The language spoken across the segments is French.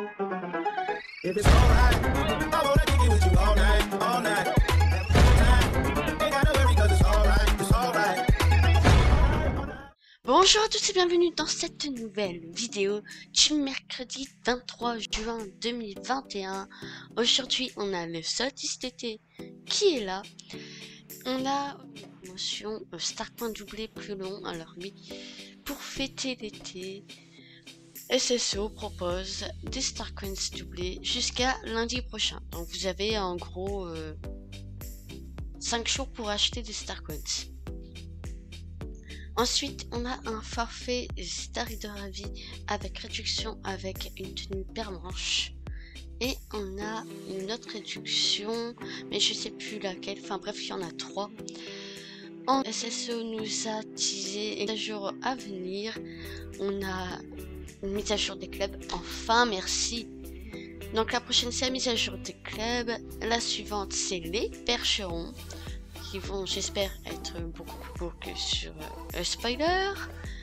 If it's alright, I wanna kick it with you all night, all night. Ain't gotta worry 'cause it's alright, it's alright. Bonjour à tous et bienvenue dans cette nouvelle vidéo du mercredi 23 juin 2021. Aujourd'hui, on a le solstice d'été qui est là. On a une promotion Starcoin doublé plus long, alors oui, pour fêter l'été. SSO propose des Starcoins doublés jusqu'à lundi prochain. Donc vous avez en gros 5 jours pour acheter des Starcoins. Ensuite, on a un forfait Star Rider à vie avec réduction avec une tenue paire manche. Et on a une autre réduction, mais je sais plus laquelle. Enfin bref, il y en a 3. En SSO nous a teasé un jour à venir. On a une mise à jour des clubs. Enfin, merci. Donc la prochaine c'est la mise à jour des clubs. La suivante c'est les percherons, qui vont, j'espère, être beaucoup plus beaux que sur spoiler.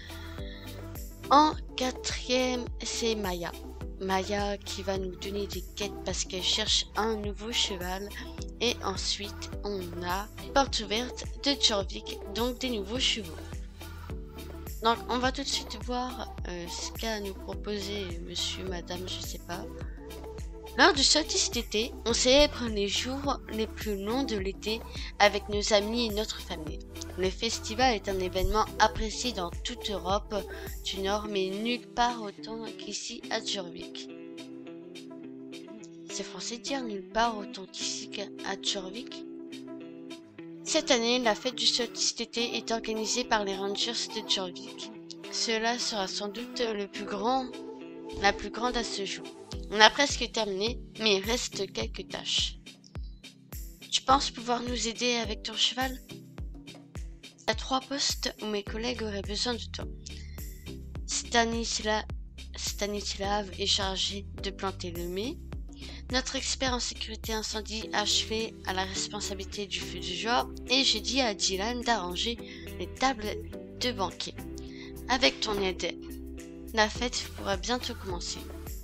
En quatrième, c'est Maya. Maya qui va nous donner des quêtes parce qu'elle cherche un nouveau cheval. Et ensuite, on a porte ouverte de Jorvik, donc des nouveaux chevaux. Donc, on va tout de suite voir ce qu'a nous proposé monsieur, madame, je sais pas. Lors du solstice d'été, on célèbre les jours les plus longs de l'été avec nos amis et notre famille. Le festival est un événement apprécié dans toute Europe du Nord, mais nulle part autant qu'ici à Jorvik. C'est français de dire nulle part autant qu'ici à Jorvik. Cette année, la fête du solstice d'été est organisée par les Rangers de Jorvik. Cela sera sans doute la plus grande à ce jour. On a presque terminé, mais il reste quelques tâches. Tu penses pouvoir nous aider avec ton cheval? Il y a 3 postes où mes collègues auraient besoin de toi. Stanislav est chargé de planter le mets. Notre expert en sécurité incendie achevé à la responsabilité du feu du jour. Et j'ai dit à Dylan d'arranger les tables de banquet. Avec ton aide, la fête pourra bientôt commencer.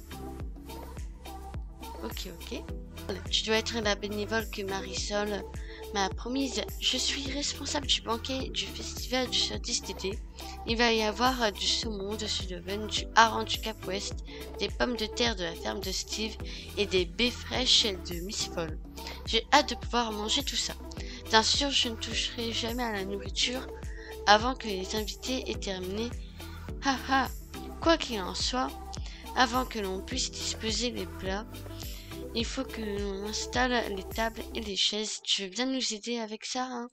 Ok. Tu dois être la bénévole que Marisol m'a promise. Je suis responsable du banquet du festival du solstice d'été. Il va y avoir du saumon de Sullivan, du hareng du Cap Ouest, des pommes de terre de la ferme de Steve et des baies fraîches de Miss Fall. J'ai hâte de pouvoir manger tout ça. Bien sûr, je ne toucherai jamais à la nourriture avant que les invités aient terminé. Haha. Quoi qu'il en soit, avant que l'on puisse disposer les plats, il faut que l'on installe les tables et les chaises. Tu veux bien nous aider avec ça, hein?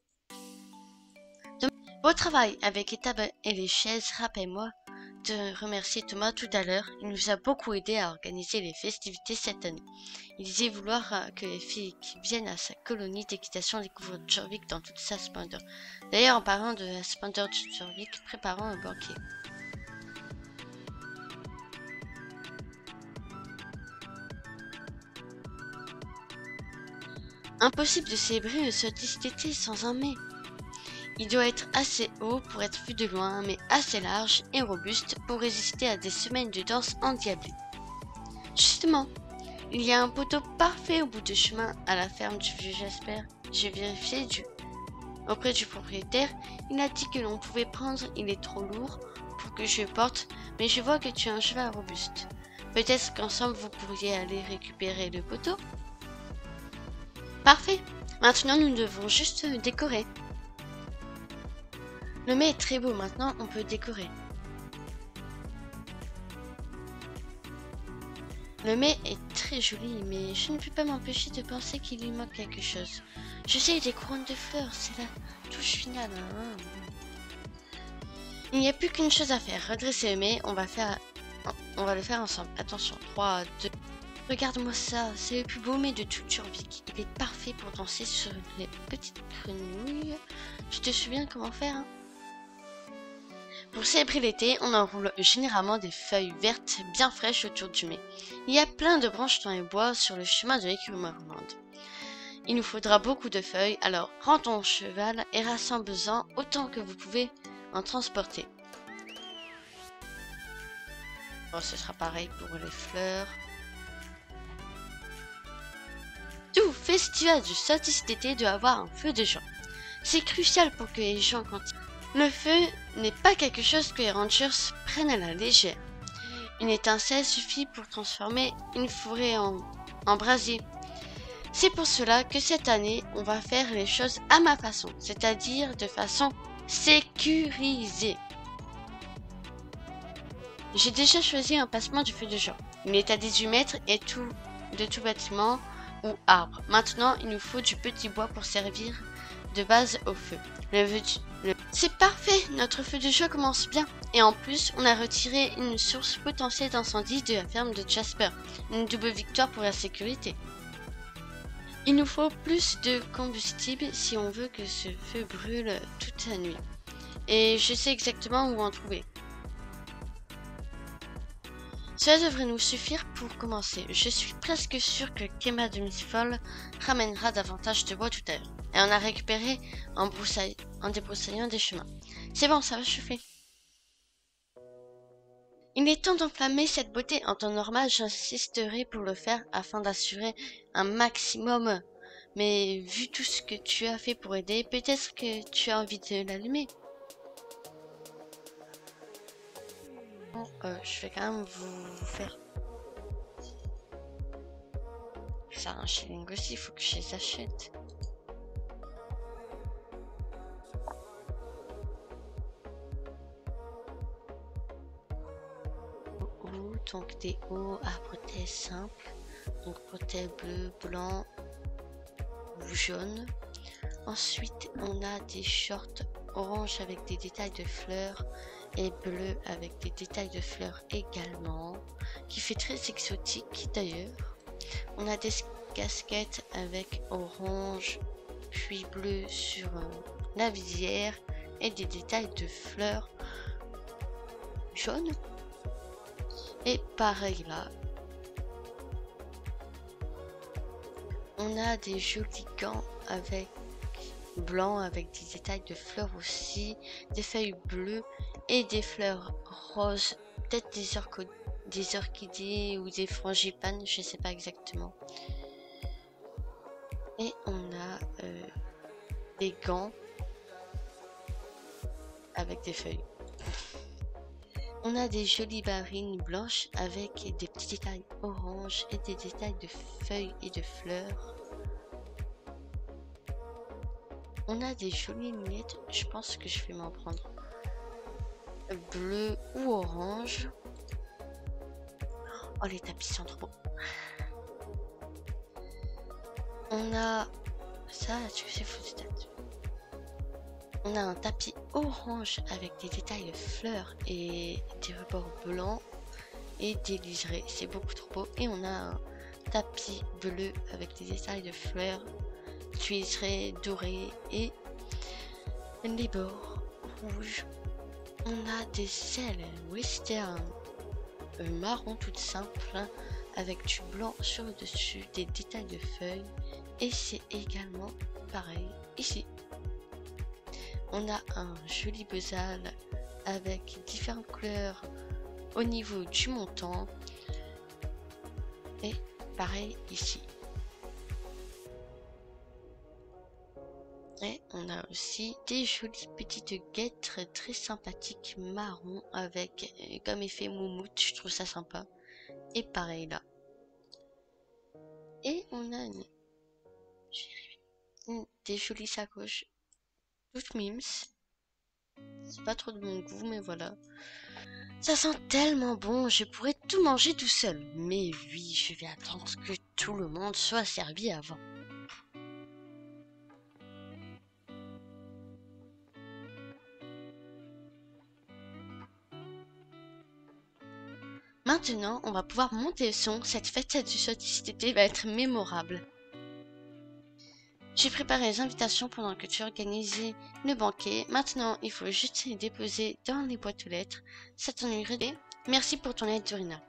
Beau travail avec les tables et les chaises. Rappelle-moi de remercier Thomas tout à l'heure. Il nous a beaucoup aidé à organiser les festivités cette année. Il disait vouloir que les filles qui viennent à sa colonie d'équitation découvrent Jorvik dans toute sa splendeur. D'ailleurs, en parlant de la splendeur de Jorvik, préparons un banquet. Impossible de célébrer le solstice d'été sans un mets. Il doit être assez haut pour être vu de loin, mais assez large et robuste pour résister à des semaines de danse endiablée. Justement, il y a un poteau parfait au bout du chemin à la ferme du vieux Jasper. J'ai vérifié auprès du propriétaire. Il a dit que l'on pouvait prendre, il est trop lourd pour que je le porte, mais je vois que tu as un cheval robuste. Peut-être qu'ensemble vous pourriez aller récupérer le poteau? Parfait. Maintenant, nous devons juste décorer. Le mets est très beau. Maintenant, on peut décorer. Le mets est très joli, mais je ne peux pas m'empêcher de penser qu'il lui manque quelque chose. Je sais, des couronnes de fleurs, c'est la touche finale. Il n'y a plus qu'une chose à faire. Redresser le mets, on va le faire ensemble. Attention, 3, 2... Regarde-moi ça, c'est le plus beau mets de toute Jorvik. Il est parfait pour danser sur les petites grenouilles. Tu te souviens comment faire, hein? Pour célébrer l'été, on enroule généralement des feuilles vertes bien fraîches autour du mets. Il y a plein de branches dans les bois sur le chemin de l'écurie romande. Il nous faudra beaucoup de feuilles, alors prends ton cheval et rassemble-en autant que vous pouvez en transporter. Bon, ce sera pareil pour les fleurs. festival du solstice d'été de avoir un feu de joie. C'est crucial pour que les gens continuent. Le feu n'est pas quelque chose que les rangers prennent à la légère. Une étincelle suffit pour transformer une forêt en brasier. C'est pour cela que cette année, on va faire les choses à ma façon, c'est-à-dire de façon sécurisée. J'ai déjà choisi un placement du feu de joie. Il est à 18 mètres et de tout bâtiment ou arbre. Maintenant, il nous faut du petit bois pour servir de base au feu. C'est parfait, notre feu de joie commence bien. Et en plus, on a retiré une source potentielle d'incendie de la ferme de Jasper. Une double victoire pour la sécurité. Il nous faut plus de combustible si on veut que ce feu brûle toute la nuit. Et je sais exactement où en trouver. Cela devrait nous suffire pour commencer. Je suis presque sûre que Kema de Miss Fall ramènera davantage de bois tout à l'heure. Et on a récupéré en débroussaillant des chemins. C'est bon, ça va chauffer. Il est temps d'enflammer cette beauté. En temps normal, j'insisterai pour le faire afin d'assurer un maximum. Mais vu tout ce que tu as fait pour aider, peut-être que tu as envie de l'allumer. Bon, je vais quand même vous faire ça un shilling aussi, il faut que je les achète. Donc des hauts à bretelles simples, donc bretelles bleu, blanc ou jaune. Ensuite on a des shorts orange avec des détails de fleurs et bleu avec des détails de fleurs également, qui fait très exotique d'ailleurs. On a des casquettes avec orange puis bleu sur la visière et des détails de fleurs jaunes. Et pareil là, on a des jolis gants avec blanc avec des détails de fleurs aussi, des feuilles bleues et des fleurs roses, peut-être des orchidées ou des frangipanes, je sais pas exactement. Et on a des gants avec des feuilles. On a des jolies ballerines blanches avec des petits détails orange et des détails de feuilles et de fleurs. On a des jolies lunettes, je pense que je vais m'en prendre bleu ou orange. Oh, les tapis sont trop beaux. On a ça, tu sais, faut des têtes. On a un tapis orange avec des détails de fleurs et des rebords blancs et des liserés. C'est beaucoup trop beau. Et on a un tapis bleu avec des détails de fleurs, liserés, dorés et les bords rouges. On a des ailes western marron toutes simples avec du blanc sur le dessus, des détails de feuilles. Et c'est également pareil ici. On a un joli bezel avec différentes couleurs au niveau du montant. Et pareil ici. Et on a aussi des jolies petites guêtres très sympathiques marron avec comme effet moumoute, je trouve ça sympa. Et pareil là. Et on a des jolies sacoches toutes mimes. C'est pas trop de mon goût, mais voilà. Ça sent tellement bon, je pourrais tout manger tout seul. Mais oui, je vais attendre que tout le monde soit servi avant. Maintenant, on va pouvoir monter le son. Cette fête du solstice d'été va être mémorable. J'ai préparé les invitations pendant que tu organisais le banquet. Maintenant, il faut juste les déposer dans les boîtes aux lettres. Ça t'ennuierait. Merci pour ton aide, Dorina.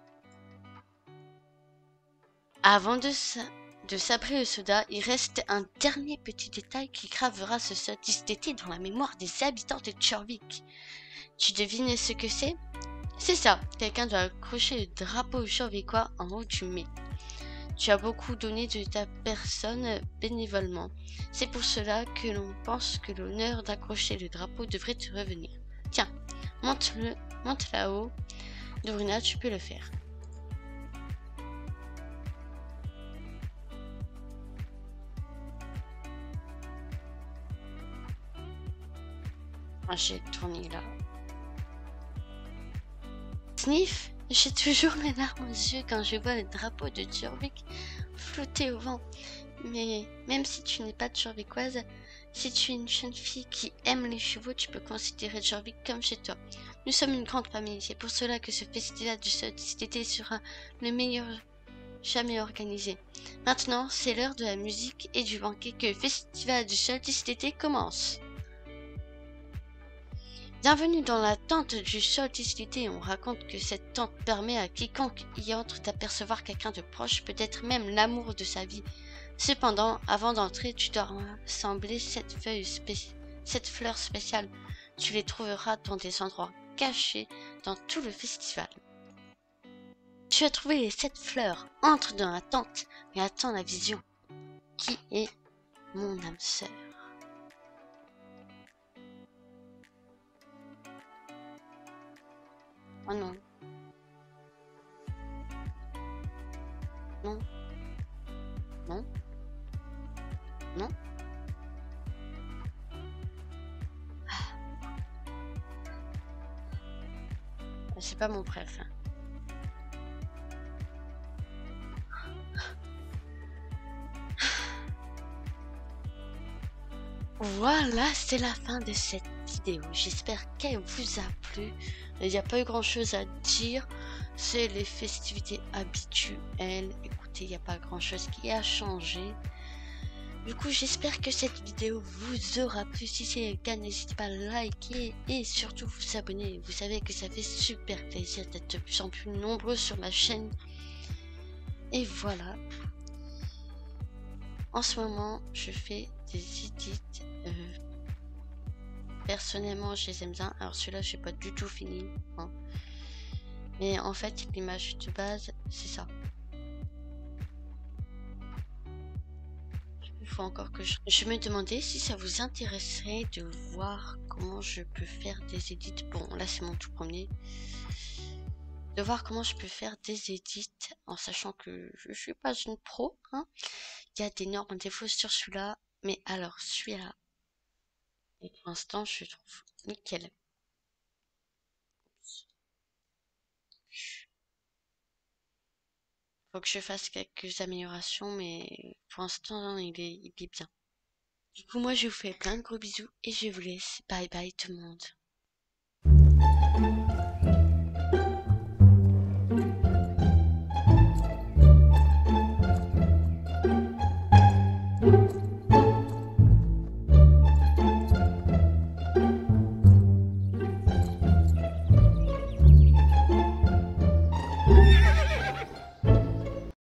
Avant de sabrer le soda, il reste un dernier petit détail qui gravera ce solstice d'été dans la mémoire des habitants de Chorvik. Tu devines ce que c'est? C'est ça, quelqu'un doit accrocher le drapeau chorvicois en haut du mât. Tu as beaucoup donné de ta personne bénévolement. C'est pour cela que l'on pense que l'honneur d'accrocher le drapeau devrait te revenir. Tiens, monte là-haut. Dorina, tu peux le faire. Ah, j'ai tourné là. Sniff, j'ai toujours les larmes aux yeux quand je vois le drapeau de Jorvik flotter au vent. Mais même si tu n'es pas de Jorvikoise, si tu es une jeune fille qui aime les chevaux, tu peux considérer Jorvik comme chez toi. Nous sommes une grande famille, c'est pour cela que ce festival du solstice d'été sera le meilleur jamais organisé. Maintenant, c'est l'heure de la musique et du banquet que le festival du solstice d'été commence. Bienvenue dans la tente du solstice d'été. On raconte que cette tente permet à quiconque y entre d'apercevoir quelqu'un de proche, peut-être même l'amour de sa vie. Cependant, avant d'entrer, tu dois rassembler 7 fleurs spéciales. Tu les trouveras dans des endroits cachés dans tout le festival. Tu as trouvé les 7 fleurs. Entre dans la tente et attends la vision. Qui est mon âme sœur? Oh non. Non. Non. Non. C'est pas mon préf. Voilà, c'est la fin de cette vidéo. J'espère qu'elle vous a plu. Il n'y a pas eu grand chose à dire. C'est les festivités habituelles. Écoutez, il n'y a pas grand chose qui a changé. Du coup, j'espère que cette vidéo vous aura plu. Si c'est le cas, n'hésitez pas à liker et surtout vous abonner. Vous savez que ça fait super plaisir d'être de plus en plus nombreux sur ma chaîne. Et voilà. En ce moment, je fais des edits. Personnellement, je les aime bien. Alors celui-là, je n'ai pas du tout fini. Hein. Mais en fait, l'image de base, c'est ça. Il faut encore que je me demandais si ça vous intéresserait de voir comment je peux faire des edits. Bon, là, c'est mon tout premier. De voir comment je peux faire des edits en sachant que je suis pas une pro. Hein. Il y a d'énormes défauts sur celui-là. Mais alors, celui-là, pour l'instant, je trouve nickel. Faut que je fasse quelques améliorations, mais pour l'instant, il est bien. Du coup, moi, je vous fais plein de gros bisous et je vous laisse. Bye bye tout le monde.